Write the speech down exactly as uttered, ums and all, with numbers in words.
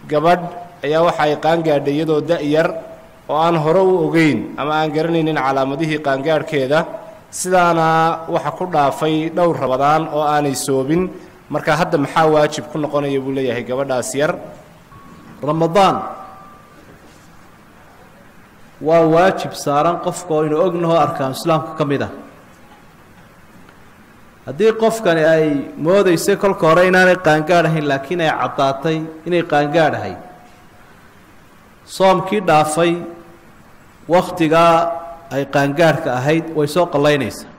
gabadh ayaa waxa ay qaangaadhay iyadoo da-yar oo aan hore u ogeyn ama aan garanaynin calaamadihii qaangaadhkeeda sidaana waxa ku dhaafay dhowr rabadaan oo aanay soobin marka hadda maxaa waajib ku noqonaya buu leeyahay gabadhaas yar ramadaan waa waajib saaran qofka oo inuu ognaho arkaan islaamka ka mid ah haddii qofkani ay moodaysay kolka hore inaanay qaangaadh ahayn laakiin ay caddaatay inay qaangaadh ahay soomkii dhaafay wakhtigaa ay qaangaadhka ahayd way soo qallaynaysaa